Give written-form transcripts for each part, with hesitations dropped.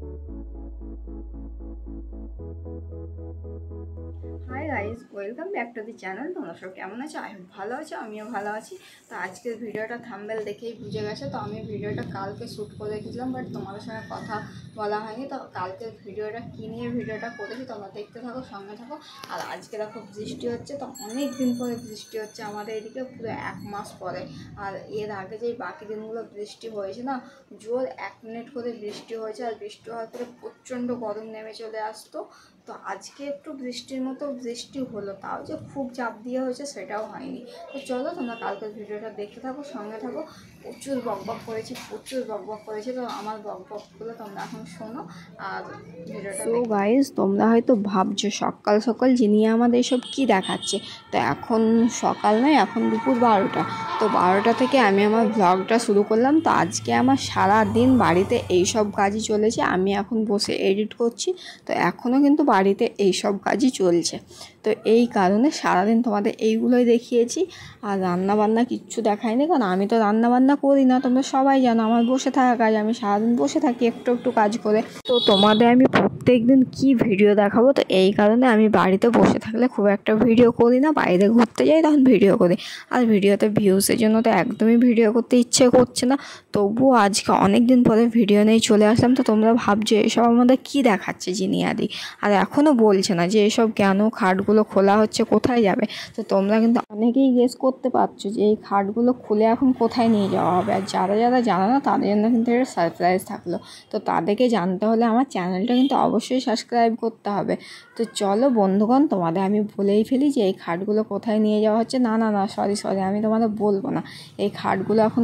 High guys, welcome back to the channel. তোমরা সব কেমন আছো? ভালো আছো, আমিও ভালো আছি। তো আজকের ভিডিওটা থাম্বনেল দেখেই বুঝে গেছে। তো আমি ভিডিওটা কালকে শ্যুট করে রেখেছিলাম, বাট তোমাদের সঙ্গে কথা বলা হয়নি। তো কালকের ভিডিওটা কী নিয়ে ভিডিওটা করেছি তোমরা দেখতে থাকো, সঙ্গে থাকো। আর আজকে দেখো বৃষ্টি হচ্ছে, তো অনেক দিন পরে বৃষ্টি হচ্ছে আমাদের এদিকে, পুরো 1 মাস পরে। আর এর আগে যেই বাকি দিনগুলো বৃষ্টি হয়েছে না, জোর 1 মিনিট করে বৃষ্টি হয়েছে। আর বৃষ্টি হওয়ার পরে প্রচণ্ড গরম নেমে চলে আসতো। তো আজকে একটু বৃষ্টির মতো বৃষ্টি হলো, তাও যে খুব চাপ দিয়ে হয়েছে সেটাও হয়নি। তো চলো তোমরা কালকের ভিডিওটা দেখতে থাকো, সঙ্গে থাকো। প্রচুর বকবক করেছি, তো আমার বকবকগুলো তোমরা এখন শোনো আর ভিডিওটা। তো গাইজ, তোমরা হয়তো ভাবছো সকাল সকাল যিনি আমাদের এসব কী দেখাচ্ছে। তো এখন সকাল নয়, এখন দুপুর 12টা। তো 12টা থেকে আমি আমার ব্লগটা শুরু করলাম। তো আজকে আমার সারা দিন বাড়িতে এইসব কাজই চলেছে। আমি এখন বসে এডিট করছি, তো এখনও কিন্তু বাড়িতে এইসব কাজই চলছে। তো এই কারণে সারাদিন তোমাদের এইগুলোই দেখিয়েছি, আর রান্নাবান্না কিচ্ছু দেখায়নি, কারণ আমি তো রান্নাবান্না করি না। তোমরা সবাই জানো আমার বসে থাকা কাজ, আমি সারাদিন বসে থাকি একটু একটু কাজ করে। তো তোমাদের আমি প্রত্যেক দিন কী ভিডিও দেখাবো? তো এই কারণে আমি বাড়িতে বসে থাকলে খুব একটা ভিডিও করি না, বাইরে ঘুরতে যাই তখন ভিডিও করি। আর ভিডিওতে ভিউসের জন্য তো একদমই ভিডিও করতে ইচ্ছে করছে না। তবুও আজকে অনেক দিন পরে ভিডিও নিয়ে চলে আসলাম। তো তোমরা ভাবছো এসব আমাদের কী দেখাচ্ছে জিনিয়াদি, আর এখনও বলছে না যে এসব কেন খাটগুলো খোলা হচ্ছে, কোথায় যাবে। তো তোমরা কিন্তু অনেকেই গেস করতে পারছো যে এই খাটগুলো খুলে এখন কোথায় নিয়ে যাওয়া হবে। আর যারা যারা জানো না তাদের জন্য কিন্তু একটা সারপ্রাইজ থাকলো। তো তাদেরকে জানতে হলে আমার চ্যানেলটা কিন্তু অবশ্যই সাবস্ক্রাইব করতে হবে। তো চলো বন্ধুগণ, তোমাদের আমি বলেই ফেলি যে এই খাটগুলো কোথায় নিয়ে যাওয়া হচ্ছে। না না না, সরি, আমি তোমাদের বলবো না। এই খাটগুলো এখন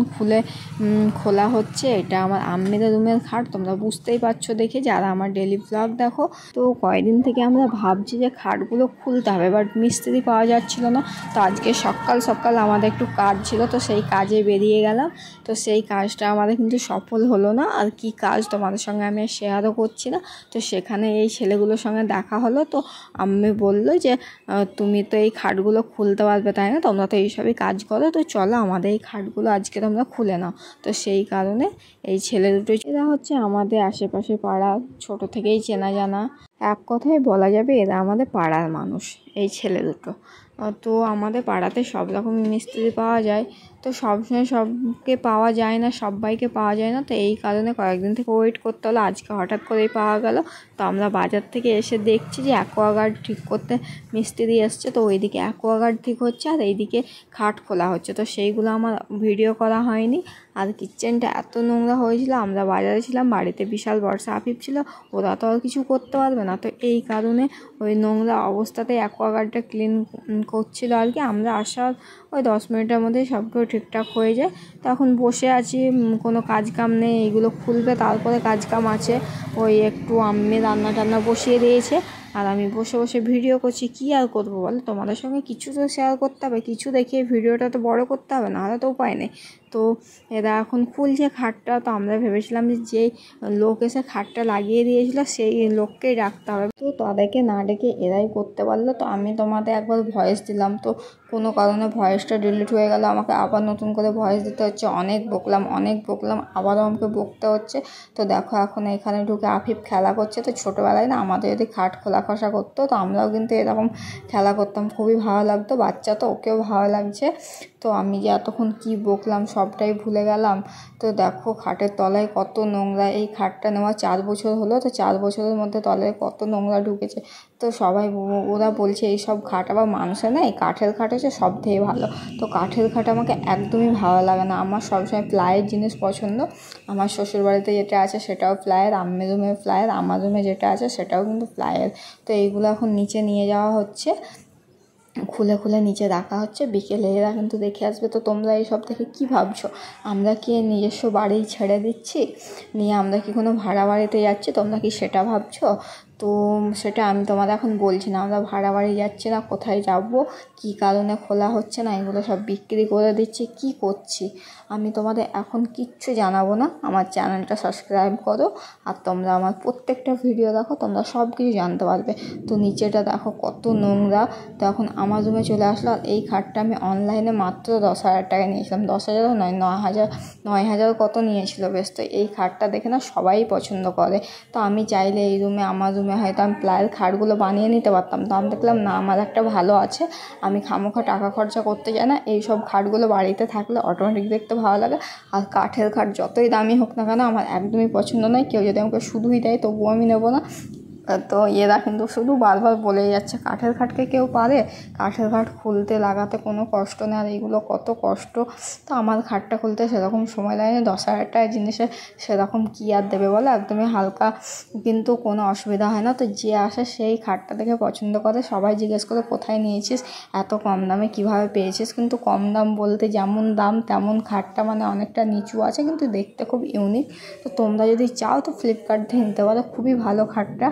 খোলা হচ্ছে। এটা আমার আম্মিদের রুমের খাট, তোমরা বুঝতেই পারছো দেখে যারা আমার ডেলি ব্লগ দেখো। তো কয়েকদিন থেকে আমরা ভাবছি যে খাটগুলো খুলতে হবে, বাট মিস্ত্রি পাওয়া যাচ্ছিল না। তো আজকে সকাল সকাল আমাদের একটু কাজ ছিল, তো সেই কাজে বেরিয়ে গেলাম। তো সেই কাজটা আমাদের কিন্তু সফল হলো না। আর কি কাজ তোমাদের সঙ্গে আমি শেয়ারও করছি না। তো সেখানে এই ছেলেগুলোর সঙ্গে দেখা হলো। তো আম্মি বললো যে তুমি তো এই খাটগুলো খুলতে পারবে, তাই না? তোমরা তো এইসবই কাজ করো, তো চলো আমাদের এই খাটগুলো আজকে তোমরা খুলে নাও। তো সেই কারণে এই ছেলে দুটো, এরা হচ্ছে আমাদের আশেপাশে পাড়া, ছোট থেকেই চেনা জানা। এক কথায় বলা যাবে এরা আমাদের পাড়ার মানুষ, এই ছেলে দুটো। তো আমাদের পাড়াতে সব রকম মিস্ত্রি পাওয়া যায়, তো সবসময় সবকে পাওয়া যায় না, সবাইকে পাওয়া যায় না। তো এই কারণে কয়েকদিন থেকে ওয়েট করতে হলো, আজকে হঠাৎ করেই পাওয়া গেল। তো আমরা বাজার থেকে এসে দেখছি যে অ্যাকোয়াগার্ড ঠিক করতে মিস্ত্রি এসছে। তো ওইদিকে অ্যাকোয়াগার্ড ঠিক হচ্ছে আর এইদিকে খাট খোলা হচ্ছে। তো সেইগুলো আমার ভিডিও করা হয়নি। আর কিচেনটা এত নোংরা হয়েছিল, আমরা বাজারে ছিলাম, বাড়িতে বিশাল বর্ষা আফিফ ছিল, ওরা তো আর কিছু করতে পারবে না। তো এই কারণে ওই নোংরা অবস্থাতে অ্যাকোয়াগার্ডটা ক্লিন করছিল আর কি। আমরা আসার ওই 10 মিনিটের মধ্যেই সব কিছু ঠিকঠাক হয়ে যায়। তো এখন বসে আছি, কোনো কাজ কাম নেই, এইগুলো খুলবে তারপরে কাজ কাম আছে। ওই একটু আম্মি রান্না টান্না বসিয়ে দিয়েছে, আর আমি বসে বসে ভিডিও করছি। কী আর করবো বলো, তোমাদের সঙ্গে কিছু তো শেয়ার করতে হবে, কিছু দেখিয়ে ভিডিওটা তো বড় করতে হবে, নাহলে তো উপায় নেই। তো এরা এখন খুলছে খাটটা। তো আমরা ভেবেছিলাম যে যেই লোক এসে খাটটা লাগিয়ে দিয়েছিল সেই লোককেই ডাকতে হবে, তো তাদেরকে না ডেকে এরাই করতে পারলো। তো আমি তোমাদের একবার ভয়েস দিলাম, তো কোনো কারণে ভয়েসটা ডিলিট হয়ে গেল, আমাকে আবার নতুন করে ভয়েস দিতে হচ্ছে। অনেক বকলাম, আবারও আমাকে বকতে হচ্ছে। তো দেখো এখন এখানে ঢুকে আফিফ খেলা করছে। তো ছোটোবেলায় না আমাদের যদি খাট খোলা খসা করতো, তো আমরাও কিন্তু এরকম খেলা করতাম, খুবই ভালো লাগতো। বাচ্চা তো, ওকেও ভালো লাগছে। তো আমি যে এতক্ষণ কী বকলাম সবটাই ভুলে গেলাম। তো দেখো খাটের তলায় কত নোংরা। এই খাটটা নেওয়া 4 বছর হলো, তো 4 বছরের মধ্যে তলায় কত নোংরা ঢুকেছে। তো সবাই ওরা বলছে এইসব খাট আবার মানুষের নেই, কাঠের খাট হচ্ছে সব থেকে ভালো। তো কাঠের খাট আমাকে একদমই ভালো লাগে না, আমার সবসময় প্লাইয়ের জিনিস পছন্দ। আমার শ্বশুরবাড়িতে যেটা আছে সেটাও প্লাইয়ের, আম্মির রুমে প্লাইয়ের, আমার রুমে যেটা আছে সেটাও কিন্তু প্লাইয়ের। তো এইগুলো এখন নিচে নিয়ে যাওয়া হচ্ছে, খুলে খুলে নিচে রাখা হচ্ছে। বিকেলে এরা কিন্তু দেখে আসবে। তো তোমরা এইসব দেখে কী ভাবছো? আমরা কি নিজস্ব বাড়ি ছেড়ে দিচ্ছি, নিয়ে আমরা কি কোনো ভাড়া বাড়িতে যাচ্ছি? তোমরা কি সেটা ভাবছো? তো সেটা আমি তোমাদের এখন বলছি না। আমরা ভাড়া বাড়ি যাচ্ছি না, কোথায় যাব, কী কারণে খোলা হচ্ছে না, এগুলো সব বিক্রি করে দিচ্ছি, কি করছি আমি তোমাদের এখন কিচ্ছু জানাবো না। আমার চ্যানেলটা সাবস্ক্রাইব করো, আর তোমরা আমার প্রত্যেকটা ভিডিও দেখো, তোমরা সব কিছু জানতে পারবে। তো নিচেটা দেখো কত নোংরা। তো এখন আমার রুমে চলে আসলো। আর এই খাটটা আমি অনলাইনে মাত্র 10,000 টাকা নিয়েছিলাম। 10,000 নয়, 9,000 কত নিয়েছিল বেশ। তো এই খাটটা দেখে না সবাই পছন্দ করে। তো আমি চাইলে এই রুমে, আমার রুমে হয়তো আমি প্লায়ের খাটগুলো বানিয়ে নিতে পারতাম। তো আমি দেখলাম না, আমার একটা ভালো আছে, আমি খামোখা টাকা খরচা করতে চাই না। এই সব খাটগুলো বাড়িতে থাকলে অটোমেটিক দেখতে ভালো লাগে। আর কাঠের খাট যতই দামি হোক না কেন আমার একদমই পছন্দ নয়। কেউ যদি আমাকে শুধুই দেয় তবুও আমি নেবো না। তো এরা কিন্তু শুধু বারবার বলেই যাচ্ছে কাঠের খাটকে কেউ পারে, কাঠের খাট খুলতে লাগাতে কোনো কষ্ট নেই, আর এইগুলো কত কষ্ট। তো আমার খাটটা খুলতে সেরকম সময় লাগে না। 10,000 টাকার জিনিসে সেরকম কী আর দেবে বলে, একদমই হালকা, কিন্তু কোনো অসুবিধা হয় না। তো যে আসে সেই খাটটা দেখে পছন্দ করে, সবাই জিজ্ঞেস করে কোথায় নিয়েছিস, এত কম দামে কীভাবে পেয়েছিস। কিন্তু কম দাম বলতে যেমন দাম তেমন খাটটা মানে অনেকটা নিচু আছে, কিন্তু দেখতে খুব ইউনিক। তো তোমরা যদি চাও তো ফ্লিপকার্ট থেকে নিতে পারো, খুবই ভালো খাটটা।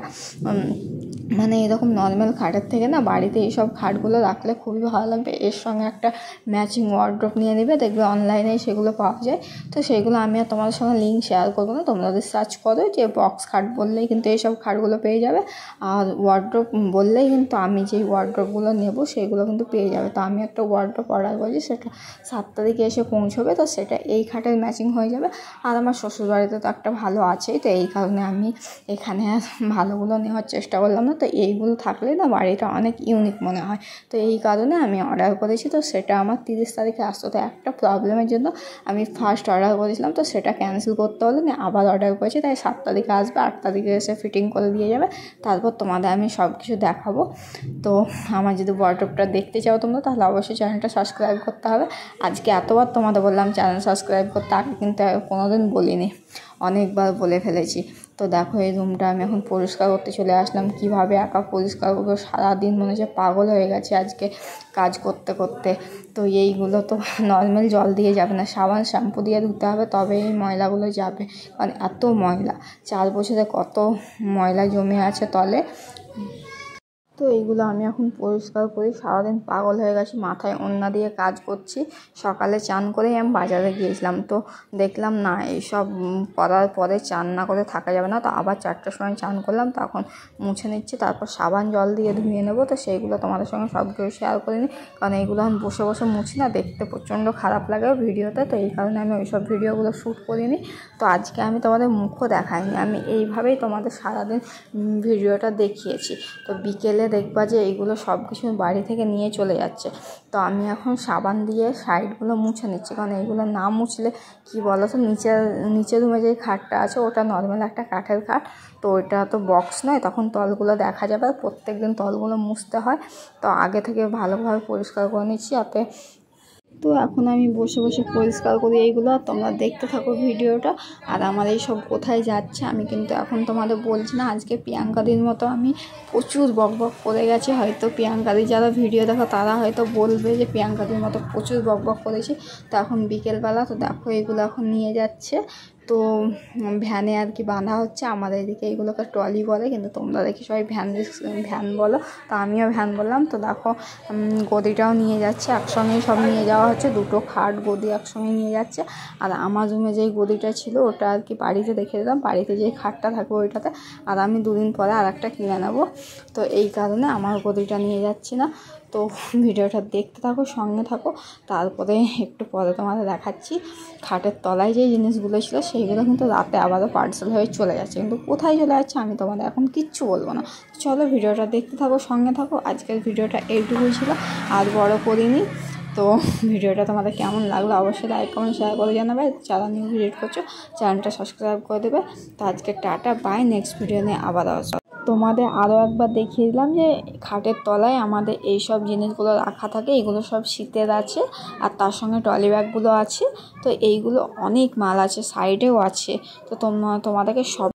মানে এরকম নর্মাল খাটের থেকে না বাড়িতে এইসব খাটগুলো রাখলে খুবই ভালো লাগবে। এর সঙ্গে একটা ম্যাচিং ওয়ার্ড্রোব নিয়ে নেবে, দেখবে অনলাইনে সেগুলো পাওয়া যায়। তো সেগুলো আমি আর তোমাদের সঙ্গে লিঙ্ক শেয়ার করবো না, তোমরা যদি সার্চ করো যে বক্স খাট বললেই কিন্তু এইসব খাটগুলো পেয়ে যাবে। আর ওয়ার্ড্রোব বললেই কিন্তু আমি যেই ওয়ার্ড্রোবগুলো নেবো সেগুলো কিন্তু পেয়ে যাবে। তো আমি একটা ওয়ার্ড্রোব অর্ডার করেছি, সেটা 7 তারিখে এসে পৌঁছবে। তো সেটা এই খাটের ম্যাচিং হয়ে যাবে। আর আমার শ্বশুরবাড়িতে তো একটা ভালো আছেই, তো এই কারণে আমি এখানে আর ভালোগুলো নেওয়ার চেষ্টা করলাম না। তো এইগুলো থাকলে না বাড়িটা অনেক ইউনিক মনে হয়। তো এই কারণে আমি অর্ডার করেছি। তো সেটা আমার 30 তারিখে আসতো। তো একটা প্রবলেমের জন্য আমি ফার্স্ট অর্ডার করেছিলাম, তো সেটা ক্যান্সেল করতে হলো না, আবার অর্ডার করেছি। তাই 7 তারিখে আসবে, 8 তারিখে এসে ফিটিং করে দিয়ে যাবে। তারপর তোমাদের আমি সব কিছু দেখাবো। তো আমার যদি ওয়ার্ড্রোবটা দেখতে চাও তোমরা, তাহলে অবশ্যই চ্যানেলটা সাবস্ক্রাইব করতে হবে। আজকে এতবার তোমাদের বললাম চ্যানেল সাবস্ক্রাইব করতে, আগে কিন্তু কোনোদিন বলিনি, অনেকবার বলে ফেলেছি। তো দেখো এই রুমটা আমি এখন পরিষ্কার করতে চলে আসলাম। কিভাবে একা পরিষ্কার করবো, সারাদিন মনে হচ্ছে পাগল হয়ে গেছে আজকে কাজ করতে করতে। তো এইগুলো তো নর্মাল জল দিয়ে যাবে না, সাবান শ্যাম্পু দিয়ে ধুতে হবে, তবে এই ময়লাগুলো যাবে। কারণ এত ময়লা, 4 বছরে কত ময়লা জমে আছে তলে। তো এইগুলো আমি এখন পরিষ্কার করি। সারাদিন পাগল হয়ে গেছি, মাথায় ওড়না দিয়ে কাজ করছি। সকালে চান করেই আমি বাজারে গিয়েছিলাম। তো দেখলাম না এইসব করার পরে চান না করে থাকা যাবে না। তো আবার 4টার সময় চান করলাম, তখন মুছে নিচ্ছি, তারপর সাবান জল দিয়ে ধুয়ে নেবো। তো সেইগুলো তোমাদের সঙ্গে সব কিছু শেয়ার করিনি, কারণ এইগুলো আমি বসে বসে মুছি না, দেখতে প্রচণ্ড খারাপ লাগে ভিডিওতে। তো এই কারণে আমি ওইসব ভিডিওগুলো শ্যুট করিনি। তো আজকে আমি তোমাদের মুখও দেখাইনি, আমি এইভাবেই তোমাদের সারাদিন ভিডিওটা দেখিয়েছি। তো বিকেলে দেখবা যে এইগুলো সব কিছু বাড়ি থেকে নিয়ে চলে যাচ্ছে। তো আমি এখন সাবান দিয়ে সাইডগুলো মুছে নিচ্ছি, কারণ এইগুলো না মুছলে কি বলো তো, নিচের রুমে যে খাটটা আছে ওটা নর্মাল একটা কাঠের খাট। তো ওইটা তো বক্স নয়, তখন তলগুলো দেখা যাবে, আর প্রত্যেক দিন তলগুলো মুছতে হয়। তো আগে থেকে ভালোভাবে পরিষ্কার করে নিচ্ছি যাতে। তো এখন আমি বসে বসে পরিষ্কার করি এইগুলো, আর তোমরা দেখতে থাকো ভিডিওটা। আর আমার এই সব কোথায় যাচ্ছে আমি কিন্তু এখন তোমাদের বলছি না। আজকে প্রিয়াঙ্কাদির মতো আমি প্রচুর বকবক করে গেছি। হয়তো প্রিয়াঙ্কাদি যারা ভিডিও দেখো তারা হয়তো বলবে যে প্রিয়াঙ্কাদির মতো প্রচুর বকবক করেছি। তো এখন বিকেলবেলা, তো দেখো এগুলো এখন নিয়ে যাচ্ছে। তো ভ্যানে আর কি বাঁধা হচ্ছে। আমাদের এদিকে এইগুলোকে ট্রলি বলে, কিন্তু তোমরা দেখি সবাই ভ্যান বলো, তো আমিও ভ্যান বললাম। তো দেখো গদিটাও নিয়ে যাচ্ছে, একসঙ্গেই সব নিয়ে যাওয়া হচ্ছে। 2টো খাট গদি একসঙ্গে নিয়ে যাচ্ছে। আর আমার রুমে যেই গদিটা ছিল ওটা আর কি বাড়িতে রেখে দিলাম, বাড়িতে যেই খাটটা থাকবে ওইটাতে। আর আমি 2 দিন পরে আর একটা কিনে নেবো। তো এই কারণে আমার গদিটা নিয়ে যাচ্ছি না। তো ভিডিওটা দেখতে থাকো, সঙ্গে থাকো। তারপরে একটু পরে তোমাদের দেখাচ্ছি খাটের তলায় যে জিনিসগুলো ছিল সেইগুলো কিন্তু রাতে আবারও পার্সেল হয়ে চলে যাচ্ছে। কিন্তু কোথায় চলে যাচ্ছে আমি তোমাদের এখন কিচ্ছু বলবো না। চলো ভিডিওটা দেখতে থাকো, সঙ্গে থাকো। আজকের ভিডিওটা এইটুকুই ছিল, আর বড় করিনি। তো ভিডিওটা তোমাদের কেমন লাগলো অবশ্যই লাইক কমেন্ট শেয়ার করে জানাবে। যারা নিউ ভিজিট করছো চ্যানেলটা সাবস্ক্রাইব করে দেবে। তো আজকে টাটা, বাই। নেক্সট ভিডিও নিয়ে আবার আসবো। তোমাদের আরও একবার দেখিয়ে দিলাম যে খাটের তলায় আমাদের এই সব জিনিসগুলো রাখা থাকে। এগুলো সব শীতের আছে, আর তার সঙ্গে ট্রলি ব্যাগগুলো আছে। তো এইগুলো অনেক মাল আছে, সাইডেও আছে। তো তোমাদেরকে সব